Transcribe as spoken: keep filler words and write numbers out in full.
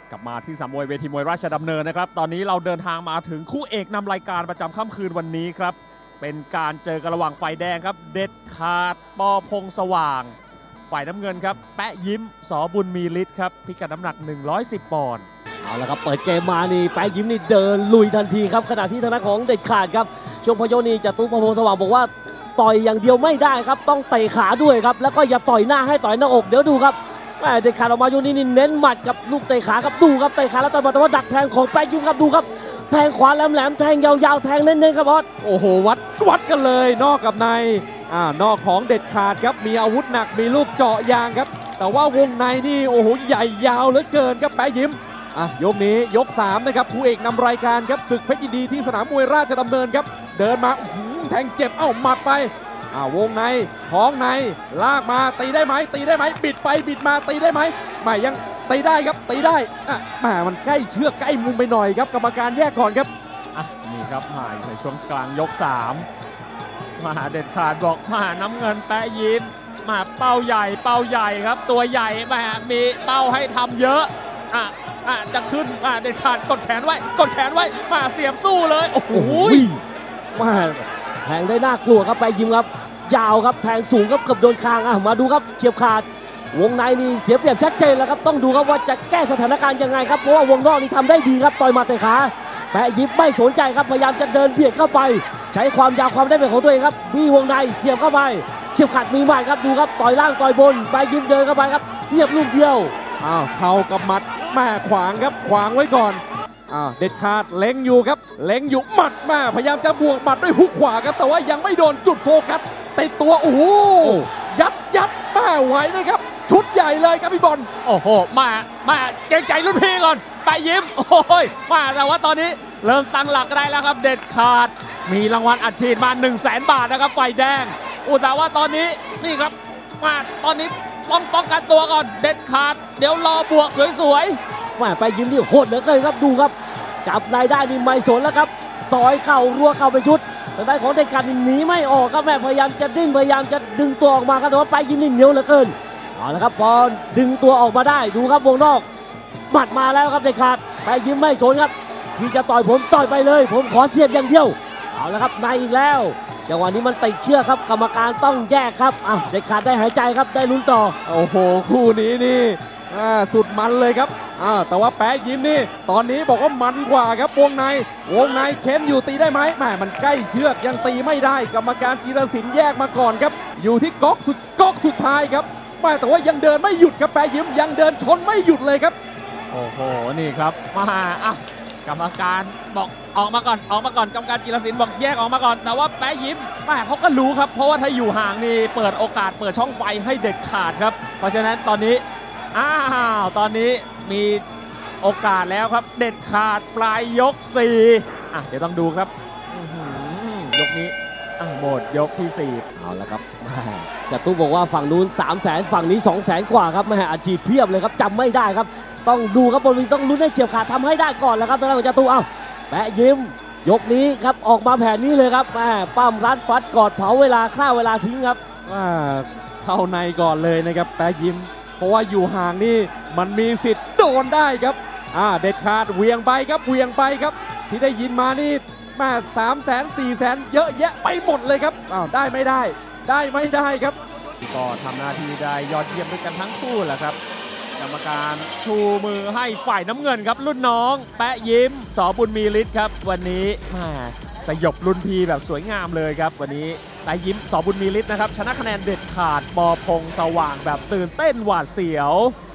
กลับมาที่สนามมวยเวทีมวยราชดำเนินนะครับตอนนี้เราเดินทางมาถึงคู่เอกนำรายการประจำค่ำคืนวันนี้ครับเป็นการเจอกันระหว่างฝ่ายแดงครับเด็ดขาดปอพงสว่างฝ่ายน้ำเงินครับแปะยิ้มสอบุญมีฤทธิ์ครับพิกัดน้ำหนักหนึ่งร้อยสิบปอนด์เอาละครับเปิดเกมมานี่แปะยิ้มนี่เดินลุยทันทีครับขณะที่ทางด้านของเด็ดขาดครับช่วงพยนี่จตุปอพงสว่างบอกว่าต่อยอย่างเดียวไม่ได้ครับต้องเตะขาด้วยครับแล้วก็อย่าต่อยหน้าให้ต่อยหน้าอกเดี๋ยวดูครับเด็ดขาดออกมาอยู่นี่เน้นหมัดกับลูกเตะขาครับดูครับเตะขาแล้วต่อยมาแต่ว่าดักแทงของแปะยิ้มครับดูครับแทงขวาแหลมๆแทงยาวๆแทงเน้นๆครับบอสโอ้โหวัดวัดกันเลยนอกกับในอ่านอกของเด็ดขาดครับมีอาวุธหนักมีลูกเจาะยางครับแต่ว่าวงในนี่โอ้โหใหญ่ยาวเหลือเกินครับแปะยิ้มอ่ะยกนี้ยกสามนะครับคู่เอกนำรายการครับศึกเพชรยินดีที่สนามมวยราชดำเนินครับเดินมาแทงเจ็บเอ้าหมัดไปอ่าวงในของในลากมาตีได้ไหมตีได้ไหมบิดไปบิดมาตีได้ไหมไม่ยังตีได้ครับตีได้อ่ะแหมมันใกล้เชือกใกล้มุมไปหน่อยครับกรรมการแยกก่อนครับอ่ะนี่ครับมาในช่วงกลางยกสามมาเด็ดขาดบอกมาน้ำเงินแปะยิ้มมาเป้าใหญ่เป้าใหญ่ครับตัวใหญ่มามีเป้าให้ทำเยอะอ่ะอ่ะจะขึ้นมาเด็ดขาดกดแขนไว้กดแขนไว้มาเสียบสู้เลยโอ้โหมาแทงได้น่ากลัวครับแปะยิ้มครับยาวครับแทงสูงครับเกือบโดนคางอ่ะมาดูครับเฉียบขาดวงในนี่เสียเปรียบชัดเจนแล้วครับต้องดูครับว่าจะแก้สถานการณ์ยังไงครับเพราะว่าวงนอกนี่ทำได้ดีครับต่อยมาเตะขาแปะยิ้มไม่สนใจครับพยายามจะเดินเบียดเข้าไปใช้ความยาวความได้เปรียบของตัวเองครับมีวงในเสียบเข้าไปเฉียบขาดมีหมัดครับดูครับต่อยล่างต่อยบนแปะยิ้มเดินเข้าไปครับเสียบลูกเดียวอ้าวเข่ากับหมัดแม่ขวางครับขวางไว้ก่อนอ้าวเด็ดขาดเล็งอยู่ครับเล็งอยู่หมัดแม่พยายามจะบวกหมัดด้วยฮุกขวาครับแต่ว่ายังไม่โดนจุดโฟกัสติดตัวโอ้โหยัดยัดแม่ไหวนะครับชุดใหญ่เลยครับพี่บอลโอ้โหมามาเกรงใจรุ่นพี่ก่อนไปยิ้มโอ้ยมาแต่ว่าตอนนี้เริ่มตั้งหลักได้แล้วครับเด็ดขาดมีรางวัลอัดฉีดมาหนึ่งแสนบาทนะครับฝ่ายแดงอุตส่าห์ว่าตอนนี้นี่ครับมาตอนนี้ต้องป้องกันตัวก่อนเด็ดขาดเดี๋ยวรอบวกสวยๆมาไปยิ้มนี่โหดเหลือเกินครับดูครับจับนายได้นี่ไม่สนแล้วครับซอยเข่ารัวเข่าเป็นชุดทางด้านของเด็ดขาดหนีไม่ออกครับแม่พยายามจะดิ้นพยายามจะดึงตัวออกมาครับแต่ว่าไปยิ้มนี่เหนียวเหลือเกินเอาละครับพอดึงตัวออกมาได้ดูครับวงนอกหมัดมาแล้วครับเด็ดขาดไปยิ้มไม่สนครับพี่จะต่อยผมต่อยไปเลยผมขอเสียบอย่างเดียวเอาละครับในอีกแล้วจังหวะนี้มันติดเชือกครับกรรมการต้องแยกครับอ้าวเด็ดขาดได้หายใจครับได้ลุ้นต่อโอ้โหคู่นี้นี่สุดมันเลยครับอ่าแต่ว่าแปะยิ้มนี่ตอนนี้บอกว่ามันกว่าครับวงในวงในเค้นอยู่ตีได้ไหมแหมมันใกล้เชือกยังตีไม่ได้กรรมการจิรศิลป์แยกมาก่อนครับอยู่ที่ก๊อกสุดก๊อกสุดท้ายครับแต่ว่ายังเดินไม่หยุดครับแปะยิ้มยังเดินชนไม่หยุดเลยครับโอ้โหนี่ครับมาอ่ะกรรมการบอกออกมาก่อนออกมาก่อนกรรมการจิรศิลป์บอกแยกออกมาก่อนแต่ว่าแปะยิ้มแม่เขาก็รู้ครับเพราะว่าถ้าอยู่ห่างนี่เปิดโอกาสเปิดช่องไฟให้เด็ดขาดครับเพราะฉะนั้นตอนนี้อ้าวตอนนี้มีโอกาสแล้วครับเด็ดขาดปลายยกสี่อ่ะเดี๋ยวต้องดูครับยกนี้หมดยกที่สี่เอาละครับจตุบอกว่าฝั่งนู้นสามแสนฝั่งนี้สองแสนกว่าครับแม่อาจีบเพียบเลยครับจำไม่ได้ครับต้องดูครับบนวีต้องลุ้นให้เฉียบขาดทำให้ได้ก่อนแล้วครับตอนแรกจตุเอ้าแปะยิ้มยกนี้ครับออกมาแผนนี้เลยครับแม่ปั้มรัดฟัดกอดเผาเวลาฆ่าเวลาทิ้งครับว่าเข้าในก่อนเลยนะครับแปะยิ้มเพราะว่าอยู่ห่างนี่มันมีสิทธิ์โดนได้ครับอ่าเด็ดขาดเวียงไปครับเวียงไปครับที่ได้ยินมานี่มาสามแสนสี่แสนเยอะแยะไปหมดเลยครับอ้าวได้ไม่ได้ได้ไม่ได้ครับก็ทำหน้าที่ได้ยอดเยี่ยมด้วยกันทั้งคู่แหละครับกรรมการชูมือให้ฝ่ายน้ำเงินครับรุ่นน้องแปะยิ้มสอบุญมีฤทธิ์ครับวันนี้มาสยบรุ่นพี่แบบสวยงามเลยครับวันนี้แปะยิ้มสอบุญมีฤทธิ์นะครับชนะคะแนนเด็ดขาดปอพงสว่างแบบตื่นเต้นหวาดเสียว